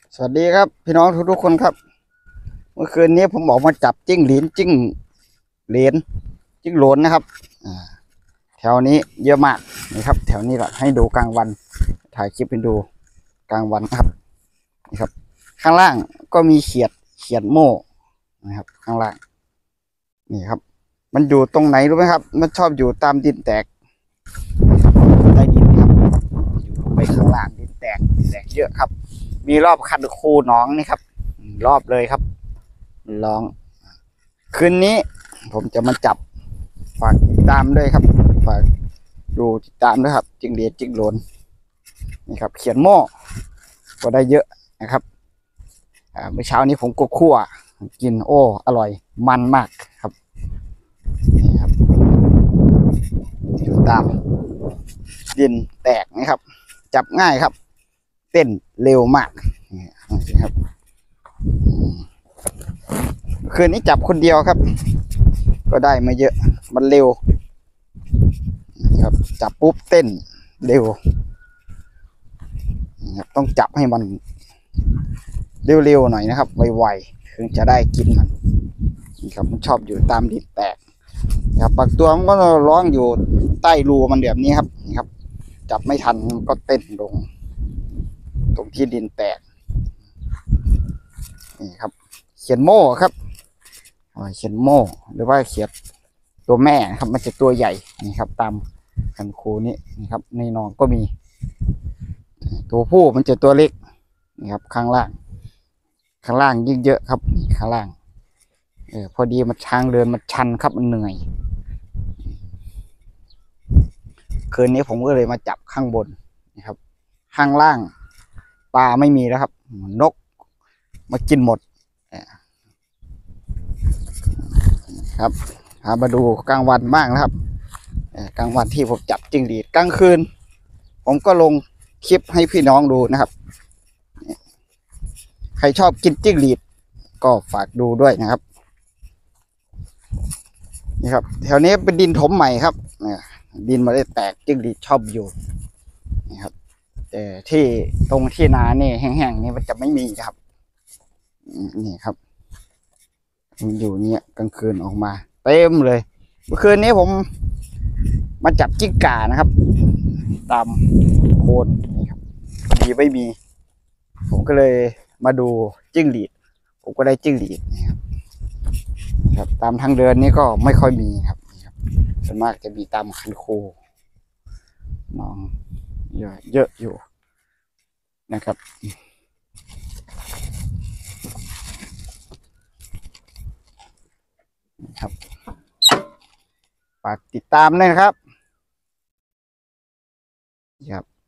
สวัสดีครับพี่น้องทุกๆคนครับเมื่อคืนนี้ผมออกมาจับจิ้งหรีดจิ้งเหลนจิ้งโหลนนะครับแถวนี้เยอะมากนี่ครับแถวนี้แหละให้ดูกลางวันถ่ายคลิปให้ดูกลางวันครับนี่ครับข้างล่างก็มีเขียดโม่นะครับข้างล่างนี่ครับมันอยู่ตรงไหนรู้ไหมครับมันชอบอยู่ตามดินแตกใต้ดินครับอยู่ไปข้างล่างดินแตกเยอะครับมีรอบคันคูหนองนี่ครับรอบเลยครับร้องคืนนี้ผมจะมาจับฝากติดตามด้วยครับฝากดูติดตามด้วยครับจิ้งเหลนจิ้งโหลนนี่ครับเขียนโม่ก็ได้เยอะนะครับเมื่อเช้านี้ผมก็คั่วกินโอ้อร่อยมันมากครับนี่ครับอยู่ตามดินแตกนะครับจับง่ายครับเต้นเร็วมากนี่ครับคืนนี้จับคนเดียวครับก็ได้มาเยอะมันเร็วครับจับปุ๊บเต้นเร็วครับต้องจับให้มันเร็วๆหน่อยนะครับไวๆถึงจะได้กินมันครับมันชอบอยู่ตามดินแตกครับบางตัวมันก็ร้องอยู่ใต้รูมันแบบนี้ครับนี่ครับจับไม่ทันมันก็เต้นลงตรงที่ดินแตกนี่ครับเขียนโม่ครับเขียนโม่หรือว่าเขียดตัวแม่ครับมันจะตัวใหญ่นี่ครับตามคันคูนี้นี่ครับในนองก็มีตัวผู้มันจะตัวเล็กนี่ครับข้างล่างยิ่งเยอะครับข้างล่างพอดีมันทางเดินมันชันครับมันเหนื่อยคืนนี้ผมก็เลยมาจับข้างบนนะครับข้างล่างปลาไม่มีแล้วครับนกมากินหมดครับมาดูกลางวันบ้างนะครับกลางวันที่ผมจับจิ้งหรีดกลางคืนผมก็ลงคลิปให้พี่น้องดูนะครับใครชอบกินจิ้งหรีดก็ฝากดูด้วยนะครับนี่ครับแถวนี้เป็นดินถมใหม่ครับดินมาได้แตกจิ้งหรีดชอบอยู่นี่ครับแต่ที่ตรงที่นาเนี่ยแห้งๆนี่มันจะไม่มีครับนี่ครับมันอยู่เนี่ยกลางคืนออกมาเต็มเลยเมื่อคืนนี้ผมมาจับจิ้งก่านะครับตามโคนนี่ครับดีไม่มีผมก็เลยมาดูจิ้งหรีดผมก็ได้จิ้งหรีดนะครับตามทางเดินนี้ก็ไม่ค่อยมีครับส่วนมากจะมีตามคันโคน้องเยอะอยู่นะครับครับฝากติดตามด้วยนะครับครับ